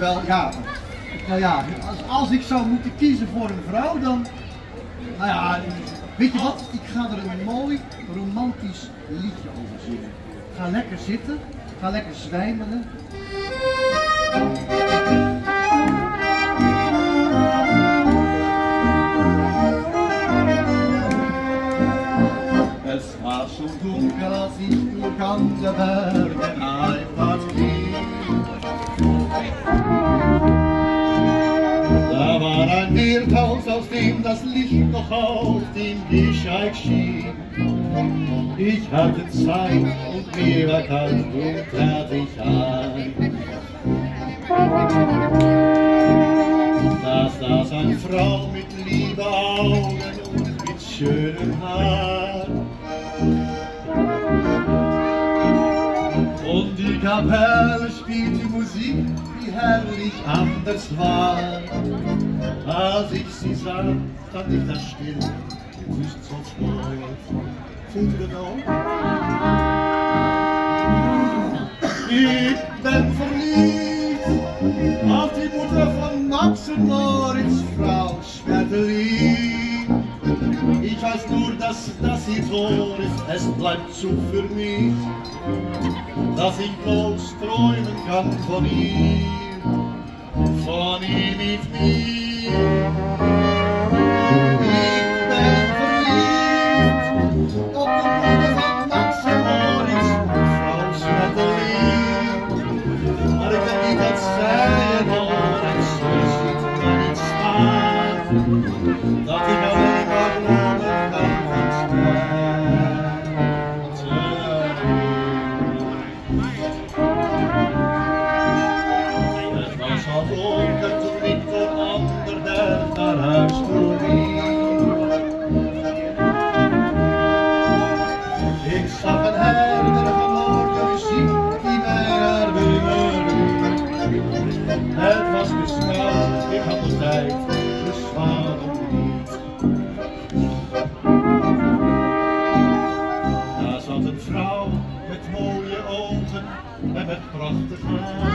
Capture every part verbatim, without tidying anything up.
wel, ja, nou ja, als, als ik zou moeten kiezen voor een vrouw, dan, nou ja, weet je wat, ik ga er een mooi romantisch liedje over zingen. Ga lekker zitten, ga lekker zwijmelen. Es war schon dunkel, als ich durch an der Bergen Heimwärts ging. Da war ein Wirtshaus, aus dem das Licht noch auf den Gehsteig schien. Ich hatte Zeit und mir war kalt und trat ich ein. Da saß eine Frau mit lieben Augen und mit schönem Haar. Und die Kapelle spielte Musik, die herrlich anders war. Als ich sie sah, stand ich da still und wüsste so freut. Fühlt ihr das auch? Ich bin verliebt auf die Mutter von Max und Moritz, Frau Schmetterling. Ich weiß nur, dass das ihr Sohn ist, es bleibt zu für mich, dass ich bloß träumen kann von ihm, von ihm mit mir. Ich bin verliebt auf die Mutter von Max und Moritz, Frau Schmetterling. Maar ik kan niet dat zij hoor en ze ziet me niet staan, dat ik alleen maar dromen kan van sterren. Het was al donker toen ik de ander der naar huis toe liep. Ik zag een herder gehoorde muziek die mij naar binnen riep. Het was beschaamd, ik had de tijd, dus waarom niet? Daar zat een vrouw met mooie ogen en met prachtig haar.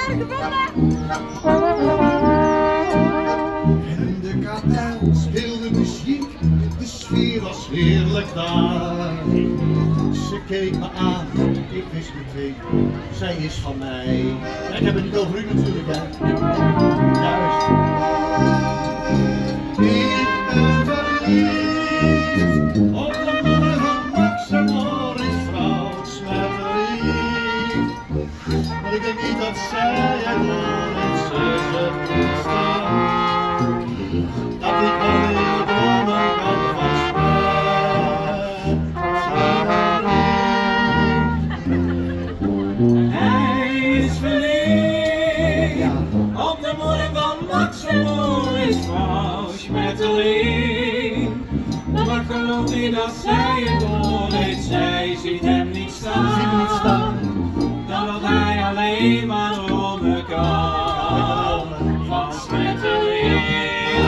En de kapel speelde muziek, de sfeer was heerlijk daar. Ze keek me aan, ik wist meteen, zij is van mij. Ja, ik heb het niet over u natuurlijk, hè. Juist. Ik ben verliefd op de moeder van Max en Moritz, vrouw Schmetterling. Maar ik denk niet dat zij het hoort en ze zegt niet staan, dat ik alleen dromen kan van Hij is verliefd op de moeder van Max en Moritz, vrouw Schmetterling. Maar gelooft hij dat zij het hoort, zij ziet hem niet staan, dan dat hij alleen maar dromen kan van Schmetterling.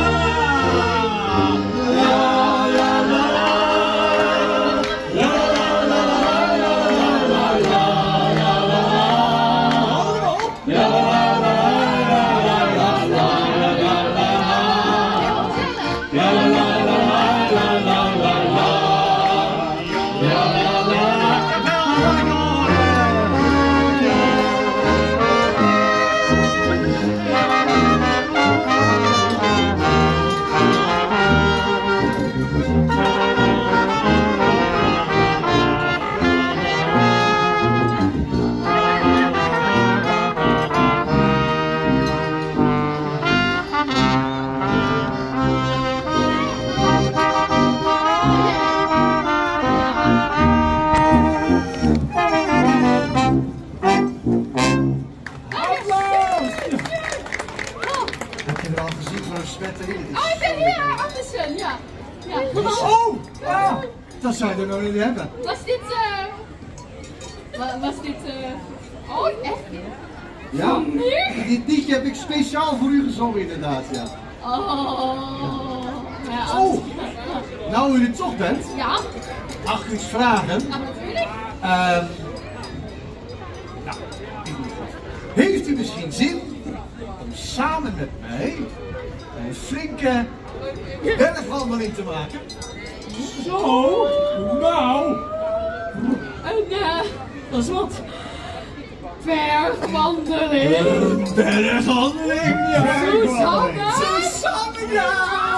Oh, ik ben hier, Andersen, ja. ja. Oh, ja, dat zou je er nog niet hebben. Was dit, eh... Uh, was dit, eh... Uh... Oh, echt? Ja, dit liedje heb ik speciaal voor u gezongen inderdaad, ja. Oh, ja. Oh, nou u er toch bent, ja. mag ik iets vragen? Ja, natuurlijk. Uh, nou, heeft u misschien zin om samen met mij een flinke bergwandeling te maken. Zo, nou. En uh, dat is wat. Bergwandeling. Een bergwandeling, ja. Susanne. Susanne, ja.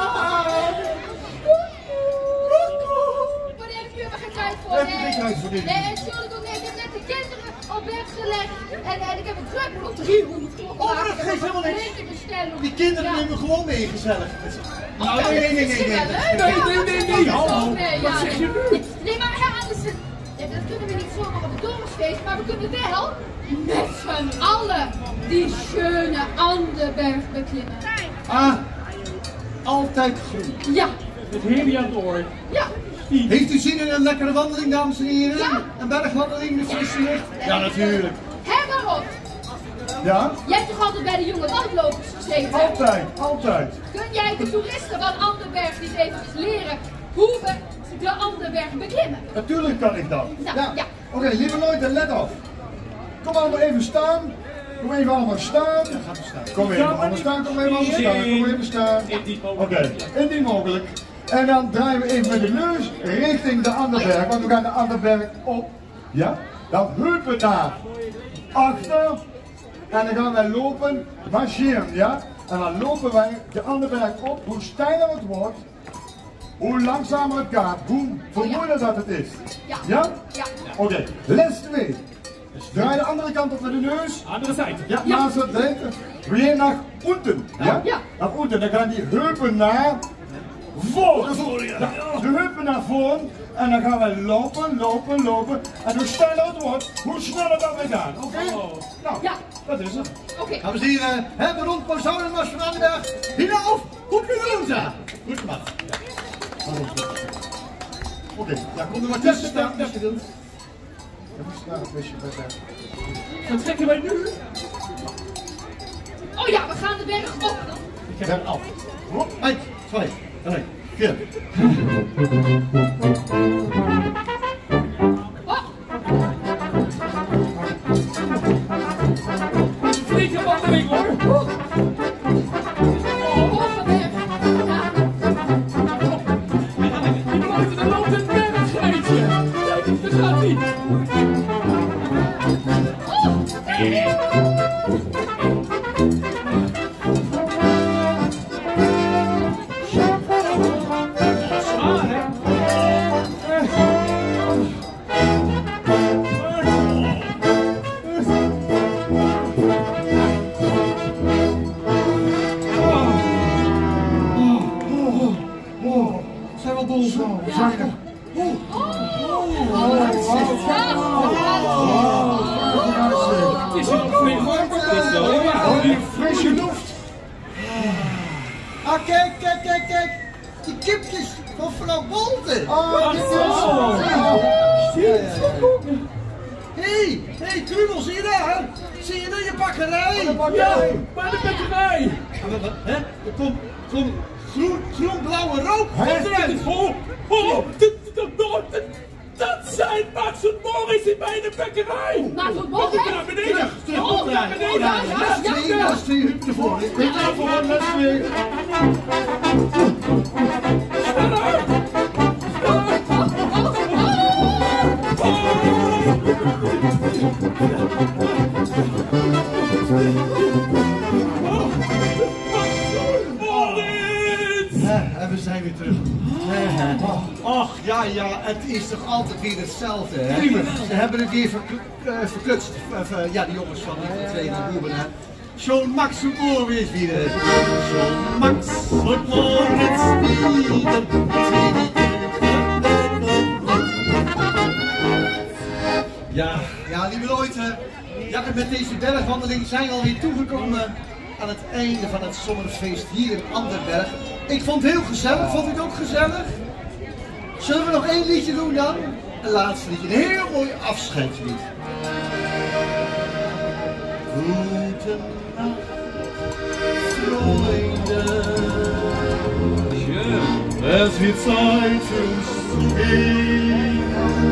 Maar daar heb je helemaal geen tijd voor, Heb je geen tijd voor dit? Nee, natuurlijk ook niet. Ik heb net de kinderen op bed gelegd. En, en ik heb een druk op driehonderd klokken. Oh, maar dat geeft helemaal niks. Eten bestellen. Die kinderen Ja. nemen gewoon mee, gezellig. Oh, Nou, nee, nee, nee, nee, nee. Nee, nee, nee, nee, hallo. Nee, ja, Wat zeg je nee. nu? Nee, maar ja, anders, ja, dat kunnen we niet zomaar op het dorpsfeest, maar we kunnen wel met z'n allen die schöne Anderberg beklimmen. Ah, altijd groen. Ja, Het hele door. ja. Heeft u zin in een lekkere wandeling, dames en heren? Ja. Een bergwandeling met frisse lucht? Ja, natuurlijk. Hé, Marot, Ja? jij hebt toch altijd bij de jonge landlopers gezeten? Altijd, altijd. Kun jij de toeristen van Anderberg eens even leren hoe we de Anderberg beklimmen? Natuurlijk kan ik dat. Nou, ja. Oké, lieve Leute, let op. Kom allemaal even staan. Kom even allemaal staan. Kom even allemaal staan, kom even allemaal staan. Kom even staan. Oké, indien mogelijk. En dan draaien we even met de neus richting de Anderberg, want we gaan de Anderberg op. Ja? Dan heupen naar achter. En dan gaan wij lopen, marcheren, ja? En dan lopen wij de Anderberg op. Hoe steiler het wordt, hoe langzamer het gaat, hoe vermoeiender dat het is. Ja. Ja? Ja. Oké, les twee. Draai de andere kant op met de neus. Andere zijde. Ja, maar ze denken weer naar unten. Ja? Ja. Naar unten. Dan gaan die heupen naar voren. Naar voren, ja. De heupen naar voren. En dan gaan wij lopen, lopen, lopen. En hoe steiler het wordt, hoe sneller dat we gaan. Oké? Nou, Ja. dat is het. Oké. Dames en heren, het rond Pausonenmars van Anderberg. Hinaaf, goed gedaan. Goed gemaakt. Oké, Ja, kom er maar tussen staan als je wilt. even staan, een beetje verder. Wat trekken wij nu? Oh ja, we gaan de berg op. Ver af. Eén, twee, drie, vier. Oh, Flinke wandeling hoor. oh, de berg. Ja. Er loopt een bergglijtje. Kijk, daar gaat hij. Zwaar hè? Zijn we bol? Zo, we zijn er. Het is hier nog flink warm. Het is wel Oh, warm. die frisse lucht. Ah, kijk, kijk, kijk, kijk. Die kipjes van vrouw Bolten. Oh, dit is zo. Hé, hé, Krumel, zie je daar? Zie je daar je bakkerij? Ja, bij de batterij. Hè? Er komt, komt groen, groen-blauwe rook Hè? komt eruit. Oh, oh, dat, dat, dat, dat zijn Max en Morris in bij de bakkerij. Maar voor Kom morgen. ik naar beneden. Terug, terug, Oh, opdraaien. naar beneden. Ja, ja, Dat is ja. twee, dat is twee huppen ervoor. Goed daarvoor, les twee. Morris. En we zijn weer terug. Ach, ja, ja, het is toch altijd weer hetzelfde, hè? Ze hebben het weer verk- eh, verklutst. Of, eh, ja, die jongens van die twee Ruben, hè? Zo'n Max und Moritz wieder. Zo'n Max und Moritz wieder. Ja, ja, lieve Leute. Ja, en met deze bergwandeling zijn we alweer toegekomen aan het einde van het zomerfeest hier in Anderberg. Ik vond het heel gezellig. Vond u het ook gezellig? Zullen we nog één liedje doen dan? Een laatste liedje. Een heel mooi afscheidslied. Goedenacht, Freunde. Es wird Zeit für uns zu gehen.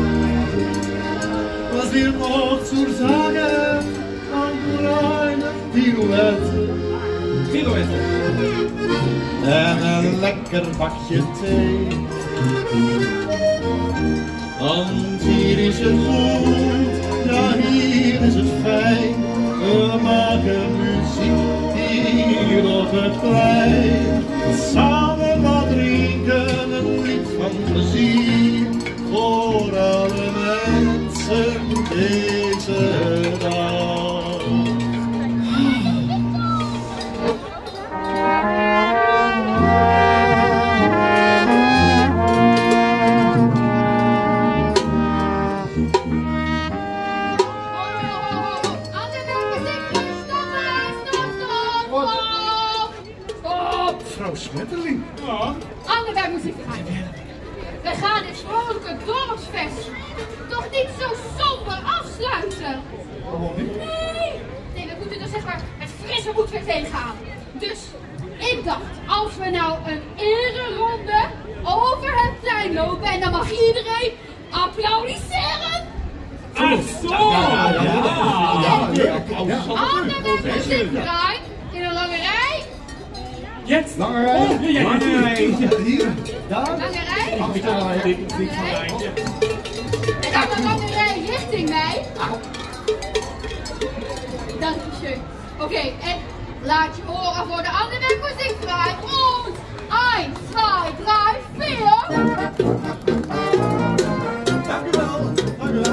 Was wir noch zu sagen, an kleine Pirouette. En een lekker bakje thee. Want hier is het goed, ja hier is het fijn. We maken muziek hier op het plein. Samen wat drinken, een lied van plezier. Voor alle mensen deze dag. Mevrouw Smetterling. Ja. Anderwerk muziekverein. We gaan dit vrolijke dorpsfest toch niet zo somber afsluiten? Waarom niet? Nee! Nee, we moeten er zeg maar met frisse moed weer tegenaan. Dus ik dacht, als we nou een ereronde over het plein lopen en dan mag iedereen applaudisseren. Ach zo! Ja, ja, ja. Anderwerk muziekverein in een lange rij. Jetzt! Lange rij. Oh, ja, lange rij. Hier, daar. Lange rij. Achterrij. Dit is niet van mij. En dan een lange rij richting mij. Dank je schön. Oké, en laat je horen voor de Anderwerk muziekverein. Und eins, zwei, drei, vier. Dank u wel, dank u wel.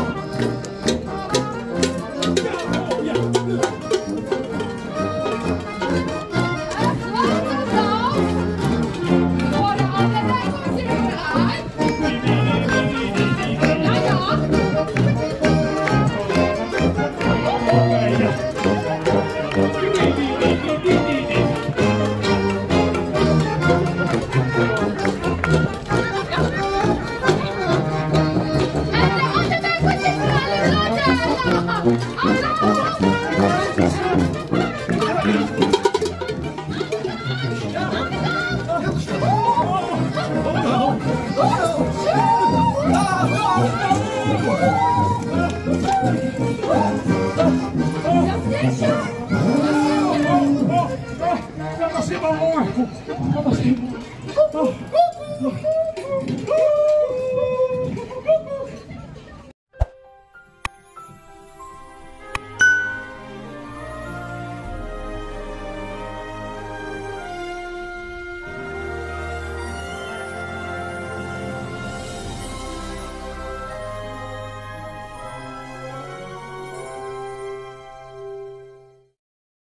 Dat was helemaal mooi. Dat was helemaal mooi.